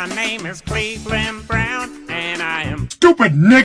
My name is Cleveland Brown, and I am Stupid Nick!